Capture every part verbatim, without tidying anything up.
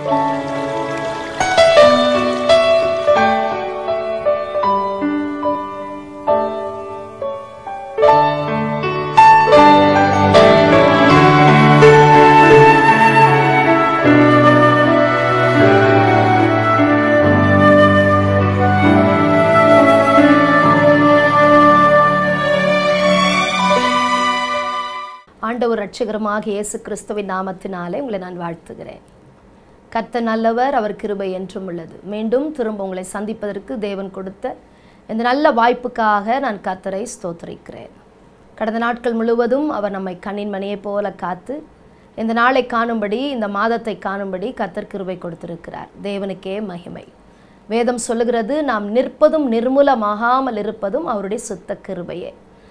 ஆண்டவர் இரட்சகருமாக இயேசு கிறிஸ்துவின் நாமத்தினாலே உங்களை நான் வாழ்த்துகிறேன். கர்த்தர் நல்லவர், அவர் கிருபை என்றும் உள்ளது. மீண்டும் திரும்ப உங்களை சந்திப்பதற்கு தேவன் கொடுத்த இந்த நல்ல வாய்ப்புக்காக நான் கர்த்தரை ஸ்தோத்திரிக்கிறேன். கடந்த நாட்கள் முழுவதும் அவர் நம்மை கண்ணின் மணியை போல காத்து இந்த நாளை காணும்படி, இந்த மாதத்தை காணும்படி கர்த்தர் கிருபை கொடுத்திருக்கிறார். தேவனுக்கே மகிமை. வேதம் சொல்லுகிறது, நாம் நிற்பதும் நிர்மூலமாகாமல் இருப்பதும் அவருடைய சுத்த கிருபையே.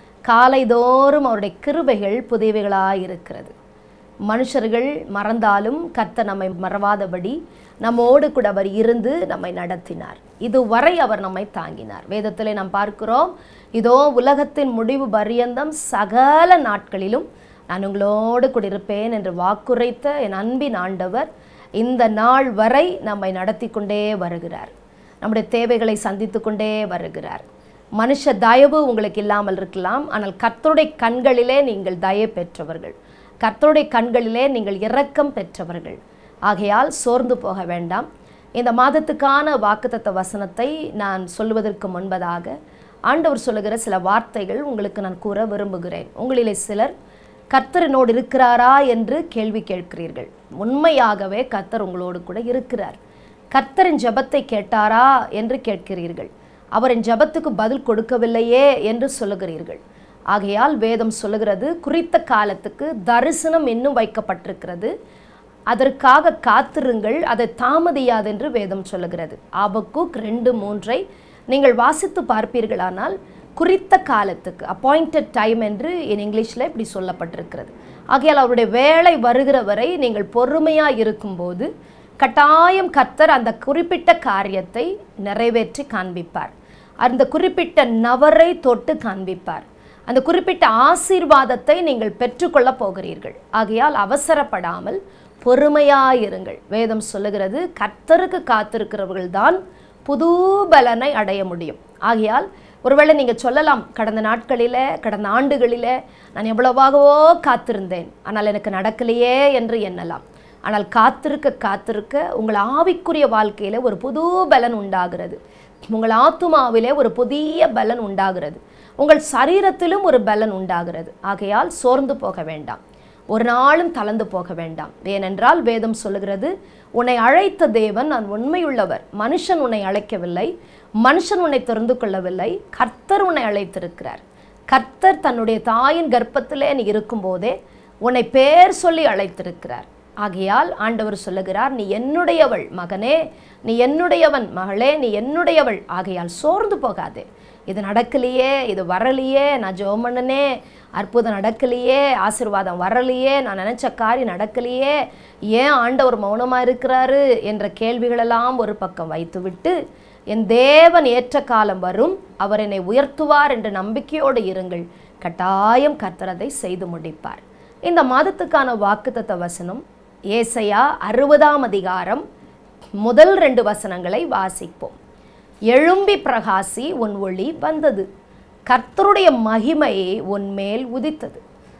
காலைதோறும் அவருடைய கிருபைகள் புதியவைகளாய் இருக்கிறது. மனுஷர்கள் மறந்தாலும் கர்த்தர் நம்மை மறவாதபடி நம்மோடு கூட அவர் இருந்து நம்மை நடத்தினார். இதுவரை அவர் நம்மை தாங்கினார். வேதத்திலே நாம் பார்க்கிறோம், இதோ உலகத்தின் முடிவு பரியந்தம் சகல நாட்களிலும் நான் உங்களோடு கூட இருப்பேன் என்று வாக்குரைத்த என் அன்பின் ஆண்டவர் இந்த நாள் வரை நம்மை நடத்தி கொண்டே வருகிறார். நம்முடைய தேவைகளை சந்தித்து கொண்டே வருகிறார். மனுஷ தயவு உங்களுக்கு இல்லாமல் இருக்கலாம், ஆனால் கர்த்தருடைய கண்களிலே நீங்கள் தயவு பெற்றவர்கள், கர்த்தருடைய கண்களிலே நீங்கள் இரக்கம் பெற்றவர்கள். ஆகையால் சோர்ந்து போக வேண்டாம். இந்த மாதத்துக்கான வாக்குத்தத்த வசனத்தை நான் சொல்வதற்கு முன்பதாக ஆண்டவர் சொல்லுகிற சில வார்த்தைகள் உங்களுக்கு நான் கூற விரும்புகிறேன். உங்களிலே சிலர் கர்த்தரினோடு இருக்கிறாரா என்று கேள்வி கேட்கிறீர்கள். உண்மையாகவே கர்த்தர் உங்களோடு கூட இருக்கிறார். கர்த்தரின் ஜெபத்தை கேட்டாரா என்று கேட்கிறீர்கள். அவரின் ஜெபத்துக்கு பதில் கொடுக்கவில்லையே என்று சொல்லுகிறீர்கள். ஆகையால் வேதம் சொல்லுகிறது, குறித்த காலத்துக்கு தரிசனம் இன்னும் வைக்கப்பட்டிருக்கிறது, அதற்காக காத்திருங்கள், அதை தாமதியாது என்று வேதம் சொல்லுகிறது. ஆபக்கூக் ரெண்டு மூன்றை நீங்கள் வாசித்து பார்ப்பீர்களானால் குறித்த காலத்துக்கு, அப்பாயிண்டட் டைம் என்று இன் இங்கிலீஷில் இப்படி சொல்லப்பட்டிருக்கிறது. ஆகையால் அவருடைய வேலை வருகிற வரை நீங்கள் பொறுமையாக இருக்கும்போது கட்டாயம் கர்த்தர் அந்த குறிப்பிட்ட காரியத்தை நிறைவேற்றி காண்பிப்பார். அந்த குறிப்பிட்ட நபரை தொட்டு காண்பிப்பார். அந்த குறிப்பிட்ட ஆசீர்வாதத்தை நீங்கள் பெற்றுக்கொள்ள போகிறீர்கள். ஆகையால் அவசரப்படாமல் பொறுமையாயிருங்கள். வேதம் சொல்லுகிறது, கர்த்தருக்கு காத்திருக்கிறவர்கள் தான் புது பலனை அடைய முடியும். ஆகையால் ஒருவேளை நீங்கள் சொல்லலாம், கடந்த நாட்களில் கடந்த ஆண்டுகளில் நான் எவ்வளவாகவோ காத்திருந்தேன், ஆனால் எனக்கு நடக்கலையே என்று எண்ணலாம். ஆனால் காத்திருக்க காத்திருக்க உங்கள் ஆவிக்குரிய வாழ்க்கையில் ஒரு புது பலன் உண்டாகிறது. உங்கள் ஆத்துமாவிலே ஒரு புதிய பலன் உண்டாகிறது. உங்கள் சரீரத்திலும் ஒரு பலன் உண்டாகிறது. ஆகையால் சோர்ந்து போக வேண்டாம், ஒரு நாளும் தளர்ந்து போக வேண்டாம். ஏனென்றால் வேதம் சொல்லுகிறது, உன்னை அழைத்த தேவன் நான் உண்மையுள்ளவர். மனுஷன் உன்னை அழைக்கவில்லை, மனுஷன் உன்னை தெரிந்து கொள்ளவில்லை, கர்த்தர் உன்னை அழைத்திருக்கிறார். கர்த்தர் தன்னுடைய தாயின் கர்ப்பத்திலே நீ இருக்கும்போதே உன்னை பேர் சொல்லி அழைத்திருக்கிறார். ஆகையால் ஆண்டவர் சொல்லுகிறார், நீ என்னுடையவள் மகனே, நீ என்னுடையவன் மகளே, நீ என்னுடையவள். ஆகையால் சோர்ந்து போகாதே. இது நடக்கலையே, இது வரலையே, நான் ஜெபம் பண்ணனே, அற்புதம் நடக்கலையே, ஆசீர்வாதம் வரலையே, நான் நினைச்ச காரியம் நடக்கலையே, ஏன் ஆண்டவர் மௌனமாக இருக்கிறாரு என்ற கேள்விகளெல்லாம் ஒரு பக்கம் வைத்துவிட்டு, என் தேவன் ஏற்ற காலம் வரும், அவர் என்னை உயர்த்துவார் என்ற நம்பிக்கையோடு இருங்கள். கட்டாயம் கர்த்தர் அதை செய்து முடிப்பார். இந்த மாதத்துக்கான வாக்குத்தத்த வசனம் ஏசாயா அறுபதாம் அதிகாரம் முதல் ரெண்டு வசனங்களை வாசிப்போம். எழும்பி பிரகாசி, உன் ஒளி வந்தது, கர்த்தருடைய மகிமை உன்மேல் உதித்தது.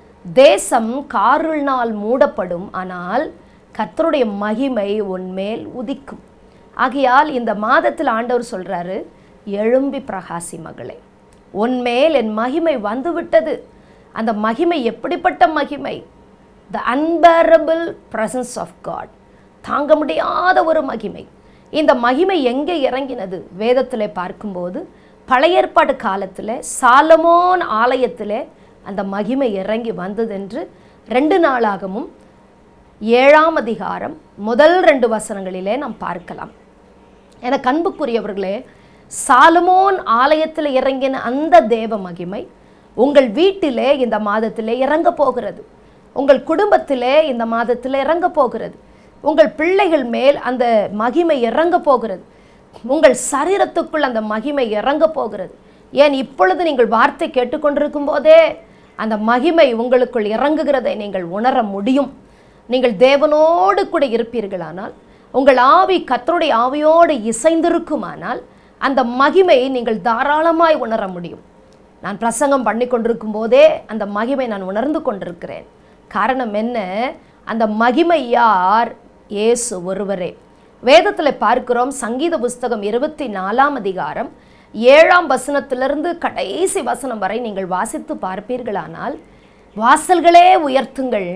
தேசம் காரினால் மூடப்படும், ஆனால் கர்த்தருடைய மகிமை உன்மேல் உதிக்கும். ஆகையால் இந்த மாதத்தில் ஆண்டவர் சொல்றாரு, எழும்பி பிரகாசி மகளே, உன்மேல் என் மகிமை வந்துவிட்டது. அந்த மகிமை எப்படிப்பட்ட மகிமை? The unbearable presence of God. தாங்க முடியாத ஒரு மகிமை. இந்த மகிமை எங்கே இறங்கினது? வேதத்தில் பார்க்கும்போது பழைய ஏற்பாடு காலத்தில் சாலமோன் ஆலயத்தில் அந்த மகிமை இறங்கி வந்தது என்று ரெண்டு நாளாகவும் ஏழாம் அதிகாரம் முதல் ரெண்டு வசனங்களிலே நாம் பார்க்கலாம். என அன்புக்குரியவர்களே, சாலமோன் ஆலயத்தில் இறங்கின அந்த தேவ மகிமை உங்கள் வீட்டிலே இந்த மாதத்திலே இறங்க போகிறது. உங்கள் குடும்பத்திலே இந்த மாதத்தில் இறங்க போகிறது. உங்கள் பிள்ளைகள் மேல் அந்த மகிமை இறங்க போகிறது. உங்கள் சரீரத்துக்குள் அந்த மகிமை இறங்க போகிறது. ஏன் இப்பொழுது நீங்கள் வார்த்தை கேட்டுக்கொண்டிருக்கும் போதே அந்த மகிமை உங்களுக்குள் இறங்குகிறதை நீங்கள் உணர முடியும். நீங்கள் தேவனோடு கூட இருப்பீர்களானால் உங்கள் ஆவி கர்த்தருடைய ஆவியோடு இசைந்திருக்குமானால் அந்த மகிமையை நீங்கள் தாராளமாய் உணர முடியும். நான் பிரசங்கம் பண்ணி கொண்டிருக்கும் போதே அந்த மகிமை நான் உணர்ந்து கொண்டிருக்கிறேன். காரணம் என்ன? அந்த மகிமை யார்? இயேசு ஒருவரே. வேதத்தில் பார்க்கிறோம், சங்கீத புஸ்தகம் இருபத்தி நாலாம் அதிகாரம் ஏழாம் வசனத்திலிருந்து கடைசி வசனம் வரை நீங்கள் வாசித்து பார்ப்பீர்களானால், வாசல்களே உயர்த்துங்கள்,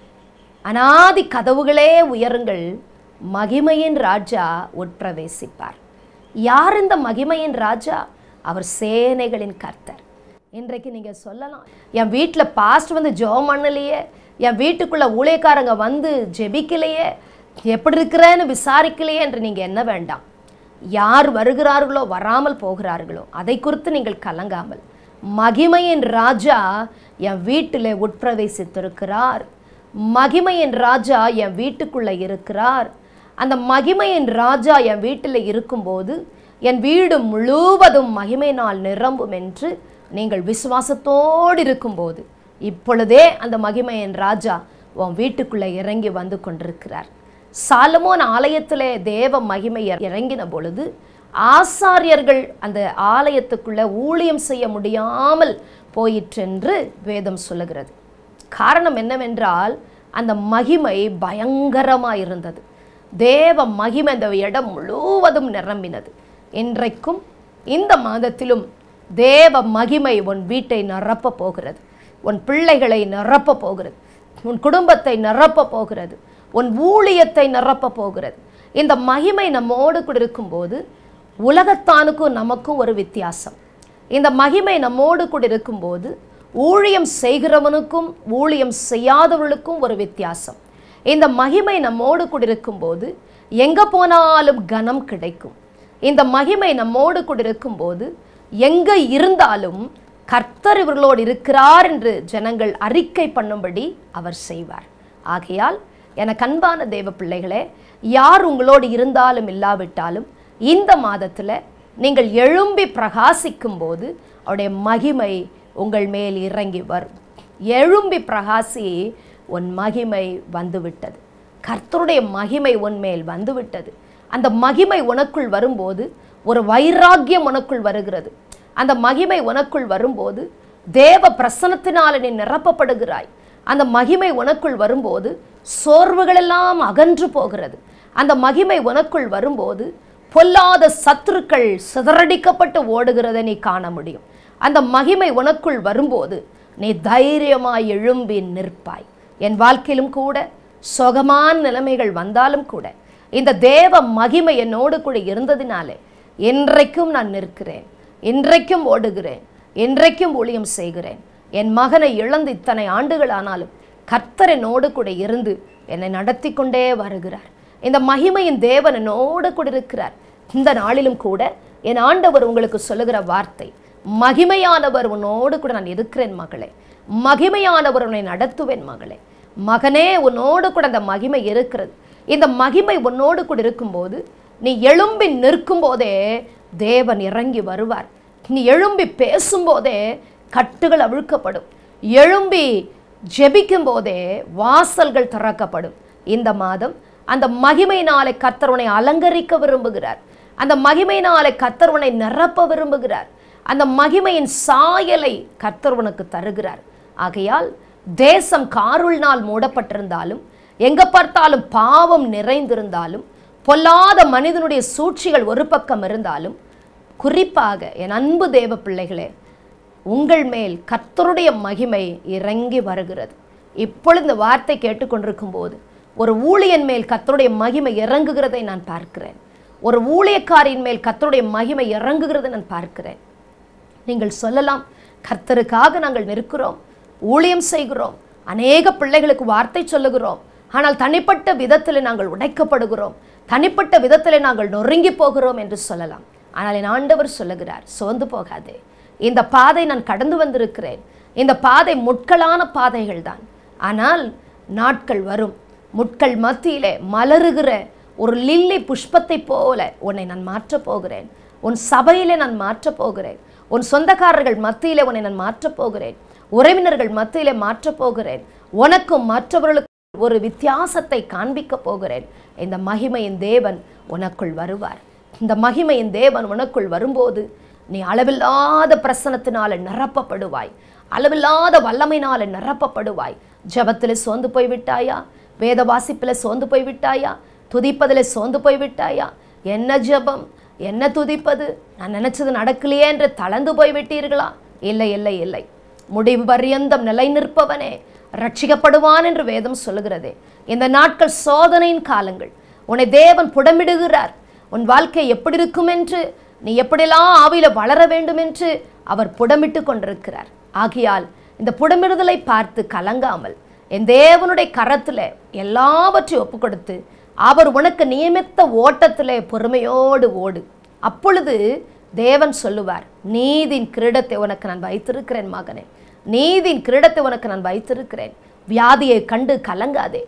அநாதி கதவுகளே உயருங்கள், மகிமையின் ராஜா உட்பிரவேசிப்பார். யார் இந்த மகிமையின் ராஜா? அவர் சேனைகளின் கர்த்தர். இன்றைக்கு நீங்கள் சொல்லலாம், என் வீட்டில் பாஸ்ட் வந்து ஜெபம் பண்ணலையே, என் வீட்டுக்குள்ளே ஊழியக்காரங்க வந்து ஜெபிக்கலையே, எப்படி இருக்கிறேன்னு விசாரிக்கலையே என்று நீங்கள் என்ன வேண்டாம். யார் வருகிறார்களோ வராமல் போகிறார்களோ அதை குறித்து நீங்கள் கலங்காமல், மகிமையின் ராஜா என் வீட்டில் உட்பிரவேசித்திருக்கிறார், மகிமையின் ராஜா என் வீட்டுக்குள்ளே இருக்கிறார். அந்த மகிமையின் ராஜா என் வீட்டில் இருக்கும்போது என் வீடு முழுவதும் மகிமையினால் நிரம்பும் என்று நீங்கள் விசுவாசத்தோடு இருக்கும்போது, இப்பொழுதே அந்த மகிமையின் ராஜா உன் வீட்டுக்குள்ளே இறங்கி வந்து கொண்டிருக்கிறார். சாலமோன் ஆலயத்திலே தேவ மகிமை இறங்கின பொழுது ஆசாரியர்கள் அந்த ஆலயத்துக்குள்ளே ஊழியம் செய்ய முடியாமல் போயிற்றென்று வேதம் சொல்லுகிறது. காரணம் என்னவென்றால், அந்த மகிமை பயங்கரமாக இருந்தது. தேவ மகிமை அந்த இடம் முழுவதும் நிரம்பினது. இன்றைக்கும் இந்த மாதத்திலும் தேவ மகிமை உன் வீட்டை நிரப்ப போகிறது, உன் பிள்ளைகளை நிரப்ப போகிறது, உன் குடும்பத்தை நிரப்ப போகிறது, உன் ஊழியத்தை நிரப்ப போகிறது. இந்த மகிமை நம்மோடு கூட இருக்கும்போது உலகத்தானுக்கும் நமக்கும் ஒரு வித்தியாசம். இந்த மகிமை நம்மோடு கூட இருக்கும்போது ஊழியம் செய்கிறவனுக்கும் ஊழியம் செய்யாதவர்களுக்கும் ஒரு வித்தியாசம். இந்த மகிமை நம்மோடு கூட இருக்கும்போது எங்கே போனாலும் கனம் கிடைக்கும். இந்த மகிமை நம்மோடு கூட இருக்கும்போது எங்கே இருந்தாலும் கர்த்தர் இவர்களோடு இருக்கிறார் என்று ஜனங்கள் அறிக்கை பண்ணும்படி அவர் செய்வார். ஆகையால் எனக்கு அன்பான தேவ பிள்ளைகளே, யார் உங்களோடு இருந்தாலும் இல்லாவிட்டாலும் இந்த மாதத்தில் நீங்கள் எழும்பி பிரகாசிக்கும் போது அவருடைய மகிமை உங்கள் மேல் இறங்கி வரும். எழும்பி பிரகாசி, உன் மகிமை வந்துவிட்டது, கர்த்தருடைய மகிமை உன் மேல் வந்துவிட்டது. அந்த மகிமை உனக்குள் வரும்போது ஒரு வைராக்கியம் உனக்குள் வருகிறது. அந்த மகிமை உனக்குள் வரும்போது தேவ பிரசன்னத்தினால் நீ நிரப்பப்படுகிறாய். அந்த மகிமை உனக்குள் வரும்போது சோர்வுகளெல்லாம் அகன்று போகிறது. அந்த மகிமை உனக்குள் வரும்போது பொல்லாத சத்துருக்கள் சிதறடிக்கப்பட்டு ஓடுகிறதை நீ காண முடியும். அந்த மகிமை உனக்குள் வரும்போது நீ தைரியமாய் எழும்பி நிற்பாய். என் வாழ்க்கையிலும் கூட சுகமான நிலைமைகள் வந்தாலும் கூட இந்த தேவ மகிமை என்னோடு கூட இருந்ததினாலே இன்றைக்கும் நான் நிற்கிறேன், இன்றைக்கும் ஓடுகிறேன், இன்றைக்கும் ஊழியம் செய்கிறேன். என் மகனை இழந்து இத்தனை ஆண்டுகள் ஆனாலும் கர்த்தர் என்னோடு கூட இருந்து என்னை நடத்தி கொண்டே வருகிறார். இந்த மகிமையின் தேவன் என்னோடு கூட இருக்கிறார். இந்த நாளிலும் கூட என் ஆண்டவர் உங்களுக்கு சொல்லுகிற வார்த்தை, மகிமையானவர் உன்னோடு கூட நான் இருக்கிறேன் மகளே, மகிமையானவர் உன்னை நடத்துவேன் மகளே. மகனே, உன்னோடு கூட அந்த மகிமை இருக்கிறது. இந்த மகிமை உன்னோடு கூட இருக்கும்போது நீ எழும்பி நிற்கும் போதே தேவன் இறங்கி வருவார். நீ எழும்பி பேசும்போதே கட்டுகள் அவிழ்க்கப்படும். எழும்பி ஜெபிக்கும் போதே வாசல்கள் திறக்கப்படும். இந்த மாதம் அந்த மகிமையினாலே கர்த்தர் உன்னை அலங்கரிக்க விரும்புகிறார். அந்த மகிமையினாலே கர்த்தர் உன்னை நிரப்ப விரும்புகிறார். அந்த மகிமையின் சாயலை கர்த்தர் உனக்கு தருகிறார். ஆகையால் தேசம் காருள்னால் மூடப்பட்டிருந்தாலும், எங்க பார்த்தாலும் பாவம் நிறைந்திருந்தாலும், பொல்லாத மனிதனுடைய சூழ்ச்சிகள் ஒரு பக்கம் இருந்தாலும், குறிப்பாக என் அன்பு தேவ பிள்ளைகளே, உங்கள் மேல் கர்த்தருடைய மகிமை இறங்கி வருகிறது. இப்பொழுது இந்த வார்த்தை கேட்டுக்கொண்டிருக்கும் போது ஒரு ஊழியன் மேல் கர்த்தருடைய மகிமை இறங்குகிறதை நான் பார்க்கிறேன். ஒரு ஊழியக்காரின் மேல் கர்த்தருடைய மகிமை இறங்குகிறதை நான் பார்க்கிறேன். நீங்கள் சொல்லலாம், கர்த்தருக்காக நாங்கள் நிற்கிறோம், ஊழியம் செய்கிறோம், அநேக பிள்ளைகளுக்கு வார்த்தை சொல்லுகிறோம், ஆனால் தனிப்பட்ட விதத்தில் நாங்கள் உடைக்கப்படுகிறோம், தனிப்பட்ட விதத்தில் நாங்கள் நொறுங்கி போகிறோம் என்று சொல்லலாம். ஆனால் என் ஆண்டவர் சொல்லுகிறார், சோர்ந்து போகாதே, இந்த பாதை நான் கடந்து வந்திருக்கிறேன். இந்த பாதை முட்களான பாதைகள் தான், ஆனால் நாட்கள் வரும், முட்கள் மத்தியிலே மலருகிற ஒரு லில்லி புஷ்பத்தை போல உன்னை நான் மாற்றப் போகிறேன். உன் சபையிலே நான் மாற்றப் போகிறேன். உன் சொந்தக்காரர்கள் மத்தியிலே உன்னை நான் மாற்றப் போகிறேன். உறவினர்கள் மத்தியிலே மாற்றப் போகிறேன். உனக்கும் மற்றவர்களுக்கும் ஒரு வித்தியாசத்தை காண்பிக்க போகிறேன். இந்த மகிமையின் தேவன் உனக்குள் வருவார். இந்த மகிமையின் தேவன் உனக்குள் வரும்போது நீ அளவில்லாத பிரசனத்தினால நிரப்பப்படுவாய், அளவில்லாத வல்லமையினால நிரப்பப்படுவாய். ஜபத்தில் சோர்ந்து போய் விட்டாயா? வேத வாசிப்பில் சோர்ந்து போய் விட்டாயா? துதிப்பதில் சோர்ந்து போய் விட்டாயா? என்ன ஜபம், என்ன துதிப்பது, நான் நினைச்சது நடக்கலையே என்று தளர்ந்து போய் விட்டீர்களா? இல்லை இல்லை இல்லை. முடிவு பரியந்தம் நிலை நிற்பவனே ரட்சிக்கப்படுவான் என்று வேதம் சொல்லுகிறதே. இந்த நாட்கள் சோதனையின் காலங்கள். உன்னை தேவன் புடமிடுகிறார். உன் வாழ்க்கை எப்படி இருக்கும் என்று, நீ எப்படியெல்லாம் ஆவியில வளர வேண்டும் என்று அவர் புடமிட்டு கொண்டிருக்கிறார். ஆகையால் இந்த புடமிடுதலை பார்த்து கலங்காமல் என் தேவனுடைய கரத்துல எல்லாவற்றையும் ஒப்பு கொடுத்து அவர் உனக்கு நியமித்த ஓட்டத்திலே பொறுமையோடு ஓடு. அப்பொழுது தேவன் சொல்லுவார், நீதின் கிரீடத்தை உனக்கு நான் வைத்திருக்கிறேன் மகனே, நீதின் கிரீடத்தை உனக்கு நான் வைத்திருக்கிறேன். வியாதியை கண்டு கலங்காதே,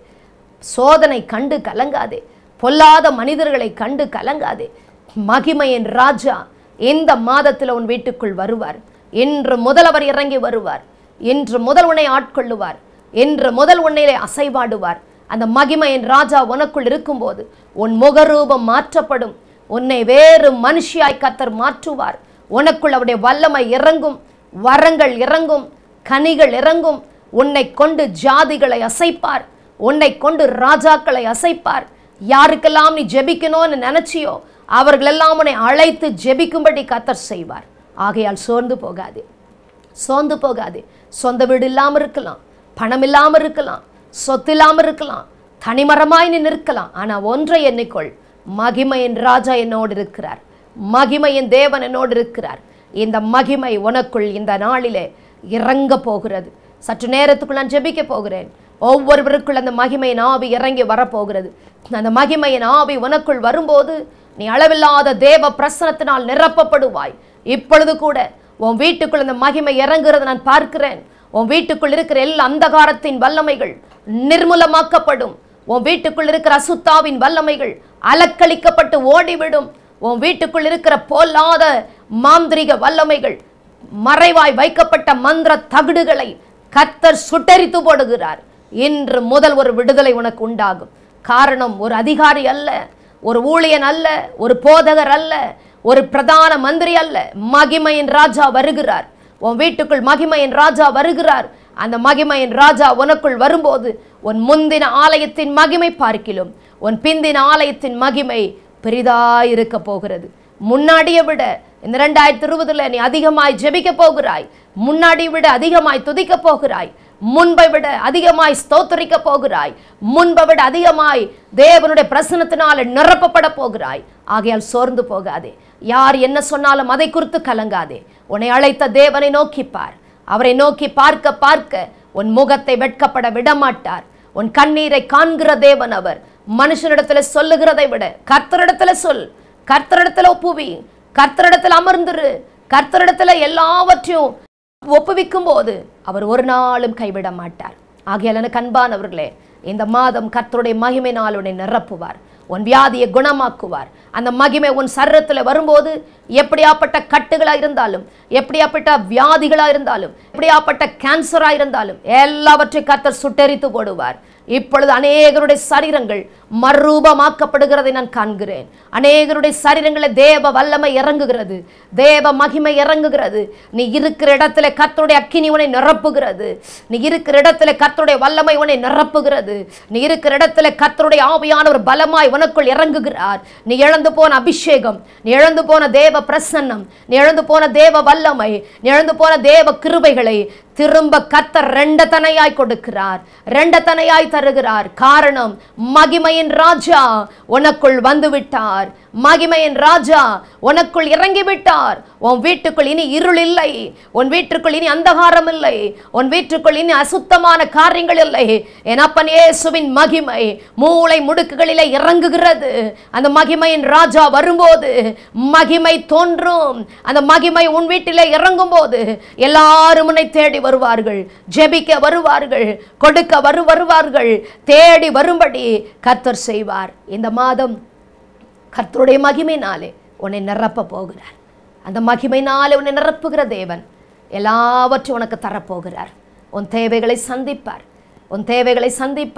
சோதனை கண்டு கலங்காதே, பொல்லாத மனிதர்களை கண்டு கலங்காதே. மகிமையின் ராஜா இந்த மாதத்தில் உன் வீட்டுக்குள் வருவார். இன்று முதல் அவர் இறங்கி வருவார். இன்று முதல் உன்னை ஆட்கொள்ளுவார். இன்று முதல் உன்னிலே அசைவாடுவார். அந்த மகிமையின் ராஜா உனக்குள் இருக்கும்போது உன் முகரூபம் மாற்றப்படும். உன்னை வேறு மனுஷியாய் கர்த்தர் மாற்றுவார். உனக்குள் அவருடைய வல்லமை இறங்கும், வரங்கள் இறங்கும், கனிகள் இறங்கும். உன்னை கொண்டு ஜாதிகளை அசைப்பார், உன்னை கொண்டு ராஜாக்களை அசைப்பார். யாருக்கெல்லாம் நீ ஜெபிக்கணும்னு நினைச்சியோ அவர்களெல்லாம் உன்னை அழைத்து ஜெபிக்கும்படி கர்த்தர் செய்வார். ஆகையால் சோர்ந்து போகாதே, சோர்ந்து போகாதே. சொந்த வீடு இல்லாமல் இருக்கலாம், பணம் இல்லாமல் இருக்கலாம், சொத்து இல்லாமல் இருக்கலாம், தனிமரமாய் நீ நிற்கலாம். ஆனால் ஒன்றை எண்ணிக்கொள், மகிமையின் ராஜா என்னோடு இருக்கிறார், மகிமையின் தேவன் என்னோடு இருக்கிறார். இந்த மகிமை உனக்குள் இந்த நாளிலே இறங்க போகிறது. சற்று நேரத்துக்குள் நான் ஜெபிக்க போகிறேன். ஒவ்வொருவருக்குள் அந்த மகிமையின் ஆவி இறங்கி வரப்போகிறது. அந்த மகிமையின் ஆவி உனக்குள் வரும்போது நீ அளவில்லாத தேவ பிரசனத்தினால் நிரப்பப்படுவாய். இப்பொழுது கூட உன் வீட்டுக்குள் அந்த மகிமை இறங்குறது நான் பார்க்கிறேன். உன் வீட்டுக்குள் இருக்கிற எல்லா அந்தகாரத்தின் வல்லமைகள் நிர்மூலமாக்கப்படும். உன் வீட்டுக்குள் இருக்கிற அசுத்தாவின் வல்லமைகள் அலக்களிக்கப்பட்டு ஓடிவிடும். உன் வீட்டுக்குள் இருக்கிற பொல்லாத மாந்திரிக வல்லமைகள், மறைவாய் வைக்கப்பட்ட மந்திர தகுடுகளை கர்த்தர் சுட்டரித்து போடுகிறார். இன்று முதல் ஒரு விடுதலை உனக்கு உண்டாகும். காரணம், ஒரு அதிகாரி அல்ல, ஒரு ஊழியன் அல்ல, ஒரு போதகர் அல்ல, ஒரு பிரதான மந்திரி அல்ல. மகிமையின் ராஜா வருகிறார். உன் வீட்டுக்குள் மகிமையின் ராஜா வருகிறார். அந்த மகிமையின் ராஜா உனக்குள் வரும்போது உன் முந்தின ஆலயத்தின் மகிமை பார்க்கிலும் உன் பிந்தின ஆலயத்தின் மகிமை பெரிதாயிருக்க போகிறது. முன்னாடியை விட இந்த இரண்டாயிரத்தி இருபதுல நீ அதிகமாய் ஜெபிக்க போகிறாய். முன்னாடி விட அதிகமாய் துதிக்க போகிறாய். முன்பை விட அதிகமாய் ஸ்தோத்திரிக்க போகிறாய். முன்பை விட அதிகமாய் தேவனுடைய பிரசன்னத்தினால நிரப்பப்பட போகிறாய். ஆகையால் சோர்ந்து போகாதே. யார் என்ன சொன்னாலும் அதை குறித்து கலங்காதே. உன்னை அழைத்த தேவனை நோக்கிப்பார். அவரை நோக்கி பார்க்க பார்க்க உன் முகத்தை வெட்கப்பட விடமாட்டார். உன் கண்ணீரை காண்கிற தேவன் அவர். மனுஷனிடத்துல சொல்லுகிறதை விட கர்த்தரிடத்துல சொல், கர்த்தரிடத்துல ஒப்புவி, கர்த்தரிடத்துல அமர்ந்துரு. கர்த்தரிடத்துல எல்லாவற்றையும் ஒப்புவிக்கும் போது அவர் ஒரு நாளும் கைவிட மாட்டார். ஆகையால் எனக்கு அன்பானவர்களே, இந்த மாதம் கர்த்தருடைய மகிமையினால் உன்னை நிரப்புவார். உன் வியாதியை குணமாக்குவார். அந்த மகிமை உன் சரீரத்தில் வரும்போது எப்படியாப்பட்ட கட்டுகளா இருந்தாலும், எப்படியாப்பட்ட வியாதிகளா இருந்தாலும், எப்படியாப்பட்ட கேன்சரா இருந்தாலும் எல்லாவற்றையும் கர்த்தர் சுட்டெரித்து போடுவார். இப்பொழுது அநேகருடைய சரீரங்கள் மறுரூபமாக்கப்படுகிறதை நான் காண்கிறேன். அநேகருடைய சரீரங்களை தேவ வல்லமை இறங்குகிறது, தேவ மகிமை இறங்குகிறது. நீ இருக்கிற இடத்துல கர்த்தருடைய அக்கினி உன்னை நிரப்புகிறது. நீ இருக்கிற இடத்துல கர்த்தருடைய வல்லமை உன்னை நிரப்புகிறது. நீ இருக்கிற இடத்துல கர்த்தருடைய ஆவியானவர் பலமாய் உனக்குள் இறங்குகிறார். நீ இழந்து போன அபிஷேகம், நீ இழந்து போன தேவ பிரசன்னம், நீ இழந்து போன தேவ வல்லமை, நீ இழந்து போன தேவ கிருபைகளை திரும்ப கர்த்தர் ரெண்டத்தனையாய் கொடுக்கிறார், ரெண்டத்தனையாய் தருகிறார். காரணம், மகிமையின் ராஜா உனக்குள் வந்து விட்டார். மகிமையின் ராஜா உனக்குள் இறங்கி விட்டார். உன் வீட்டுக்குள் இனி இருள் இல்லை, உன் வீட்டுக்குள் இனி அந்தகாரம் இல்லை, உன் வீட்டுக்குள் இனி அசுத்தமான காரியங்கள் இல்லை. என் அப்பன் இயேசுவின் மகிமை மூளை முடுக்குகளிலே இறங்குகிறது. அந்த மகிமையின் ராஜா வரும்போது மகிமை தோன்றும். அந்த மகிமை உன் வீட்டிலே இறங்கும் போது எல்லாரும் உன்னை தேடி வருவார்கள், ஜெபிக்க வருவார்கள், கொடுக்க வரு வருவார்கள், தேடி வரும்படி கர்த்தர் செய்வார். இந்த மாதம் கர்த்தருடைய மகிமையினாலே உன்னை நிரப்ப போகிறார். அந்த மகிமையினாலே உன்னை நிரப்புகிற தேவன் எல்லாவற்றையும் உனக்கு தரப்போகிறார். உன் தேவைகளை சந்திப்பார், உன் தேவைகளை சந்திப்பார்.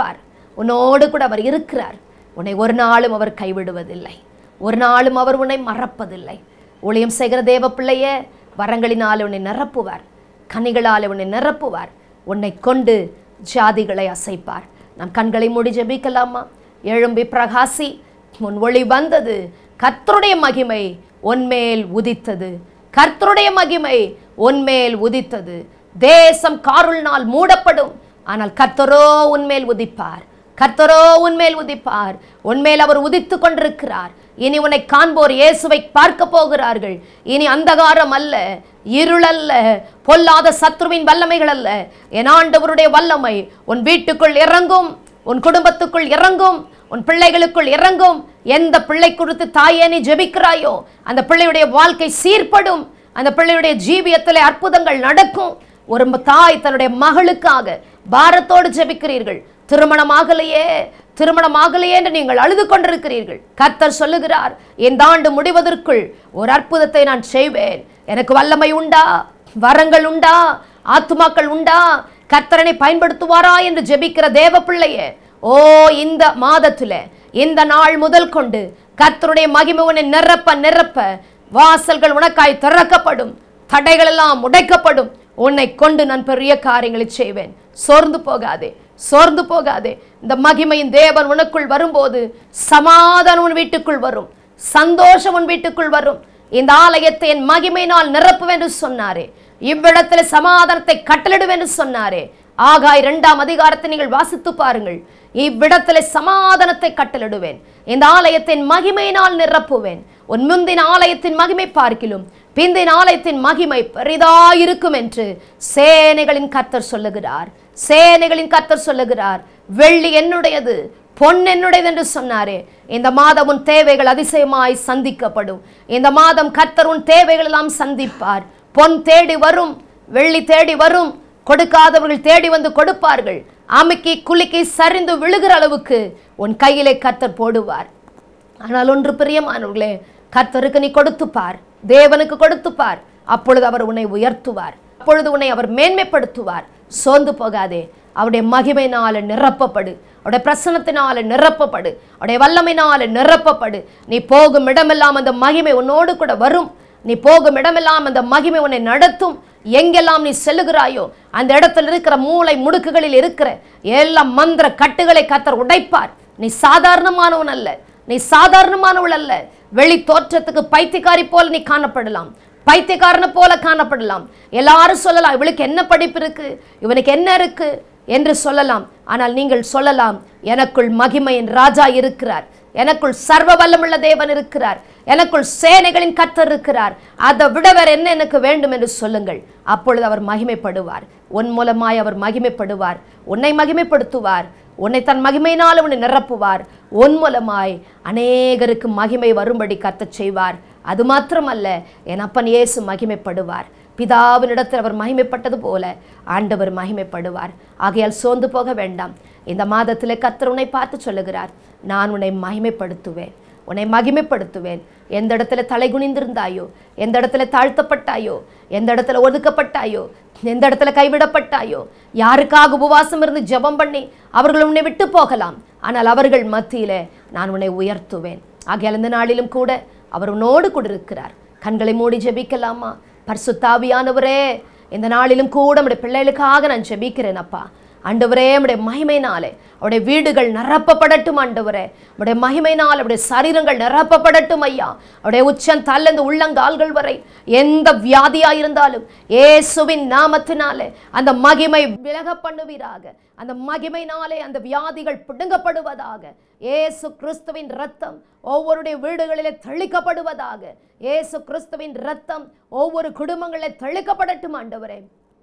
உன்னோடு கூட அவர் இருக்கிறார். உன்னை ஒரு நாளும் அவர் கைவிடுவதில்லை. ஒரு நாளும் அவர் உன்னை மறப்பதில்லை. ஊழியம் செய்கிற தேவ பிள்ளையே, வரங்களினால் உன்னை நிரப்புவார், கனிகளால் உன்னை நிரப்புவார். உன்னை கொண்டு ஜாதிகளை அசைப்பார். நாம் கண்களை மூடி ஜெபிக்கலாமா? எழும்பி பிரகாசி, உன் ஒளி வந்தது, கர்த்தருடைய மகிமை உன்மேல் உதித்தது, கர்த்தருடைய மகிமை உன்மேல் உதித்தது. தேசம் காருள்னால் மூடப்படும், ஆனால் கர்த்தரோ உன்மேல் உதிப்பார், கர்த்தரோ உன்மேல் உதிப்பார். உன்மேல் அவர் உதித்து கொண்டிருக்கிறார். இனி உன்னை காண்போர் இயேசுவை பார்க்க போகிறார்கள். இனி அந்தகாரம் அல்ல, இருள் அல்ல, பொல்லாத சத்ருவின் வல்லமைகள் அல்ல. என் ஆண்டவருடைய வல்லமை உன் வீட்டுக்குள் இறங்கும், உன் குடும்பத்துக்குள் இறங்கும், உன் பிள்ளைகளுக்குள் இறங்கும். எந்த பிள்ளை குறித்து தாயே நீ ஜெபிக்கிறாயோ அந்த பிள்ளையுடைய வாழ்க்கை சீர்படும், அந்த பிள்ளையுடைய ஜீவியத்திலே அற்புதங்கள் நடக்கும். ஒரு தாய் தன்னுடைய மகளுக்காக பாரத்தோடு ஜெபிக்கிறீர்கள். திருமணமாகலையே திருமணமாகலையே என்று நீங்கள் அழுது கொண்டிருக்கிறீர்கள். கர்த்தர் சொல்லுகிறார், இந்த ஆண்டு முடிவதற்குள் ஒரு அற்புதத்தை நான் செய்வேன். எனக்கு வல்லமை உண்டா, வரங்கள் உண்டா, ஆத்துமாக்கள் உண்டா, கர்த்தரனை பயன்படுத்துவாரா என்று ஜெபிக்கிற தேவ பிள்ளையே, ஓ இந்த மாதத்துல இந்த நாள் முதல் கொண்டு கர்த்தருடைய மகிமை உன்னை நிரப்ப நிரப்ப வாசல்கள் உனக்காய் திறக்கப்படும், தடைகள் எல்லாம் உடைக்கப்படும். உன்னை கொண்டு நான் பெரிய காரியங்களை செய்வேன். சோர்ந்து போகாதே, சோர்ந்து போகாதே. இந்த மகிமையின் தேவன் உனக்குள் வரும்போது சமாதானம் உன் வீட்டுக்குள் வரும், சந்தோஷம் உன் வீட்டுக்குள் வரும். இந்த ஆலயத்தை என் மகிமையினால் நிரப்புவேன் என்று சொன்னாரே, இவ்விடத்தில் சமாதானத்தை கட்டளிடுவேன் என்று சொன்னாரே. ஆகாய் இரண்டாம் அதிகாரத்தை நீங்கள் வாசித்து பாருங்கள். இவ்விடத்தில் சமாதானத்தை கட்டளிடுவேன், இந்த ஆலயத்தின் மகிமையினால் நிரப்புவேன். உன் முந்தின ஆலயத்தின் மகிமை பார்க்கிலும் பிந்தின ஆலயத்தின் மகிமை பெரிதாயிருக்கும் என்று சேனைகளின் கர்த்தர் சொல்லுகிறார். சேனைகளின் கர்த்தர் சொல்லுகிறார். வெள்ளி என்னுடையது, பொன் என்னுடையது என்று சொன்னாரே. இந்த மாதம் உன் தேவைகள் அதிசயமாய் சந்திக்கப்படும். இந்த மாதம் கர்த்தர் உன் தேவைகள் எல்லாம் சந்திப்பார். பொன் தேடி வரும், வெள்ளி தேடி வரும், கொடுக்காதவர்கள் தேடி வந்து கொடுப்பார்கள். அமுக்கி குலுக்கி சரிந்து விழுகிற அளவுக்கு உன் கையிலே கர்த்தர் போடுவார். ஆனால் ஒன்று பிரியமானவர்களே, கர்த்தருக்கு நீ கொடுத்துப்பார், தேவனுக்கு கொடுத்துப்பார். அப்பொழுது அவர் உன்னை உயர்த்துவார், அப்பொழுது உன்னை அவர் மேன்மைப்படுத்துவார். சோர்ந்து போகாதே. அவருடைய மகிமையினால நிரப்பப்படு, அவருடைய பிரசன்னத்தினால நிரப்பப்படு, அவருடைய வல்லமையினால நிரப்பப்படு. நீ போகும் இடமெல்லாம் அந்த மகிமை உன்னோடு கூட வரும். நீ போகும் இடமெல்லாம் அந்த மகிமை உன்னை நடத்தும். எங்கெல்லாம் நீ செல்லுகிறாயோ அந்த இடத்துல இருக்கிற மூளை முடுக்குகளில் இருக்கிற எல்லா மந்திர கட்டுகளை கர்த்தர் உடைப்பார். நீ சாதாரணமானவன் அல்ல, நீ சாதாரணமானவள் அல்ல. வெளி தோற்றத்துக்கு பைத்தியக்காரி போல நீ காணப்படலாம், பைத்தியக்காரனை போல காணப்படலாம். எல்லாரும் சொல்லலாம், இவளுக்கு என்ன படிப்பு இருக்கு, இவனுக்கு என்ன இருக்கு என்று சொல்லலாம். ஆனால் நீங்கள் சொல்லலாம், எனக்குள் மகிமையின் ராஜா இருக்கிறார், எனக்குள் சர்வ வல்லமுள்ள தேவன் இருக்கிறார், எனக்குள் சேனைகளின் கர்த்தர் இருக்கிறார். அதை விட வேற என்ன எனக்கு வேண்டும் என்று சொல்லுங்கள். அப்பொழுது அவர் மகிமைப்படுவார். உன் மூலமாய் அவர் மகிமைப்படுவார், உன்னை மகிமைப்படுத்துவார், உன்னை தன் மகிமையினால் உன்னை நிரப்புவார். உன் மூலமாய் அநேகருக்கு மகிமை வரும்படி கர்த்தர் செய்வார். அது மாத்திரமல்ல, என் அப்பன் இயேசு மகிமைப்படுவார். பிதாவினிடத்தில் அவர் மகிமைப்பட்டது போல ஆண்டவர் மகிமைப்படுவார். ஆகையால் சோர்ந்து போக வேண்டாம். இந்த மாதத்திலே கர்த்தர் உன்னை பார்த்து சொல்லுகிறார், நான் உன்னை மகிமைப்படுத்துவேன், உன்னை மகிமைப்படுத்துவேன். எந்த இடத்துல தலை குனிந்திருந்தாயோ, எந்த இடத்துல தாழ்த்தப்பட்டாயோ, எந்த இடத்துல ஒதுக்கப்பட்டாயோ, எந்த இடத்துல கைவிடப்பட்டாயோ, யாருக்காக உபவாசம் இருந்து ஜெபம் பண்ணி அவர்கள் உன்னை விட்டு போகலாம், ஆனால் அவர்கள் மத்தியில நான் உன்னை உயர்த்துவேன். ஆகையால் இந்த நாளிலும் கூட அவர் உன்னோடு கூட இருக்கிறார். கண்களை மூடி ஜெபிக்கலாமா? பரிசுத்த ஆவியானவரே, இந்த நாளிலும் கூட நம்முடைய பிள்ளைகளுக்காக நான் ஜெபிக்கிறேன் அப்பா. ஆண்டவரே, நம்முடைய மகிமையினாலே அவருடைய வீடுகள் நிரப்பப்படட்டும். ஆண்டவரே, நம்முடைய மகிமையினால் அவருடைய சரீரங்கள் நிரப்பப்படட்டும் ஐயா. அவருடைய உச்சம் தள்ளந்து உள்ளங்கால்கள் வரை எந்த வியாதியா இருந்தாலும் இயேசுவின் நாமத்தினாலே அந்த மகிமை விலக பண்ணுவீராக. அந்த மகிமையினாலே அந்த வியாதிகள் பிடுங்கப்படுவதாக. இயேசு கிறிஸ்துவின் ரத்தம் ஒவ்வொருடைய வீடுகளிலே தெளிக்கப்படுவதாக. இயேசு கிறிஸ்துவின் ரத்தம் ஒவ்வொரு குடும்பங்களிலே தெளிக்கப்படட்டும். ஆண்டவரே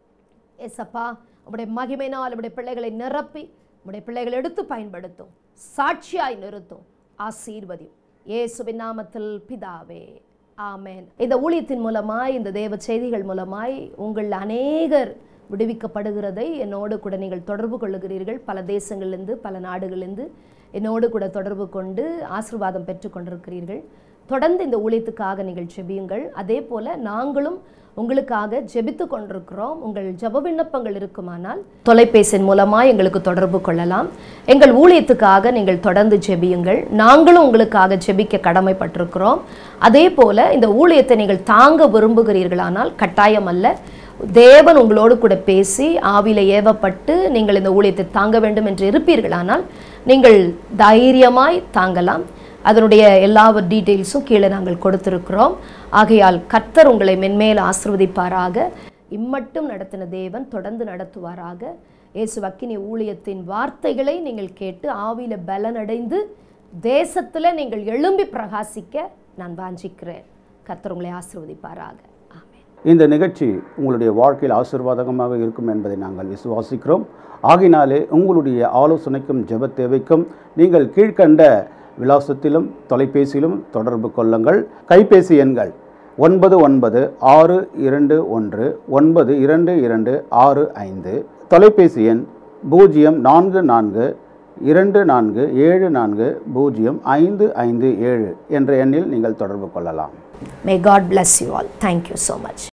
ஏசப்பா, உடைய மகிமையினால் உடைய பிள்ளைகளை நிரப்பி உடைய பிள்ளைகளை எடுத்து பயன்படுத்தும், சாட்சியாய் நிறுத்தும், ஆசீர்வதியும். இயேசுவின் நாமத்தில் பிதாவே, ஆமென். இந்த ஊழியத்தின் மூலமாய், இந்த தேவ செய்திகள் மூலமாய் உங்கள் அநேகர் விடுவிக்கப்படுகிறதை என்னோடு கூட நீங்கள் தொடர்பு கொள்ளுகிறீர்கள். பல தேசங்களிலிருந்து, பல நாடுகளிலிருந்து என்னோடு கூட தொடர்பு கொண்டு ஆசீர்வாதம் பெற்று கொண்டிருக்கிறீர்கள். தொடர்ந்து இந்த ஊழியத்துக்காக நீங்கள் ஜெபியுங்கள். அதே போல் நாங்களும் உங்களுக்காக ஜெபித்து கொண்டிருக்கிறோம். உங்கள் ஜெப விண்ணப்பங்கள் இருக்குமானால் தொலைபேசியின் மூலமாக எங்களுக்கு தொடர்பு கொள்ளலாம். எங்கள் ஊழியத்துக்காக நீங்கள் தொடர்ந்து ஜெபியுங்கள். நாங்களும் உங்களுக்காக ஜெபிக்க கடமைப்பட்டிருக்கிறோம். அதே போல் இந்த ஊழியத்தை நீங்கள் தாங்க விரும்புகிறீர்களானால் கட்டாயம் அல்ல, தேவன் உங்களோடு கூட பேசி ஆவியில ஏவப்பட்டு நீங்கள் இந்த ஊழியத்தை தாங்க வேண்டும் என்று இருப்பீர்களானால் நீங்கள் தைரியமாய் தாங்கலாம். அதனுடைய எல்லா டீட்டெயில்ஸும் கீழே நாங்கள் கொடுத்திருக்கிறோம். ஆகையால் கர்த்தர் உங்களை மென்மேல் ஆசீர்வதிப்பாராக. இம்மட்டும் நடத்தின தேவன் தொடர்ந்து நடத்துவாராக. இயேசு அக்கினி ஊழியத்தின் வார்த்தைகளை நீங்கள் கேட்டு ஆவியில பலனடைந்து தேசத்துல நீங்கள் எழும்பி பிரகாசிக்க நான் வாஞ்சிக்கிறேன். கர்த்தர் உங்களை ஆசீர்வதிப்பாராக. ஆமென். இந்த நிகழ்ச்சி உங்களுடைய வாழ்க்கையில் ஆசீர்வாதமாக இருக்கும் என்பதை நாங்கள் விசுவாசிக்கிறோம். ஆகினாலே உங்களுடைய ஆலோசனைக்கும் ஜெப தேவைக்கும் நீங்கள் கீழ்கண்ட விலாசத்திலும் தொலைபேசியிலும் தொடர்பு கொள்ளுங்கள். கைபேசி எண்கள் ஒன்பது ஒன்பது ஆறு இரண்டு ஒன்று ஒன்பது இரண்டு இரண்டு ஆறு ஐந்து, தொலைபேசி எண் பூஜ்ஜியம் நான்கு நான்கு இரண்டு நான்கு ஏழு நான்கு பூஜ்ஜியம் ஐந்து ஐந்து ஏழு என்ற எண்ணில் நீங்கள் தொடர்பு கொள்ளலாம். May God bless you all. Thank you so much.